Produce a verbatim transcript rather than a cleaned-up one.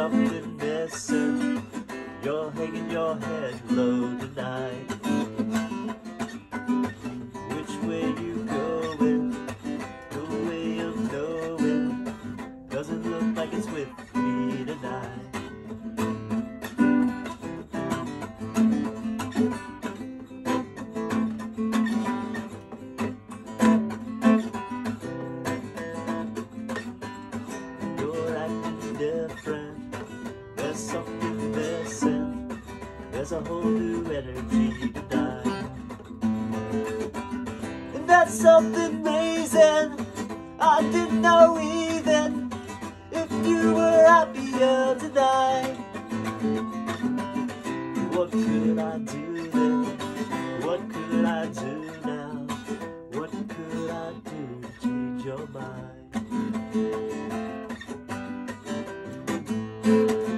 something missing. You're hanging your head low tonight. Which way you going? No way of knowing. Doesn't look like it's with me tonight. You're acting different. There's something missing. There's a whole new energy tonight. And that's something amazing. I didn't know even if you were happier tonight. What could I do then? What could I do now? What could I do to change your mind?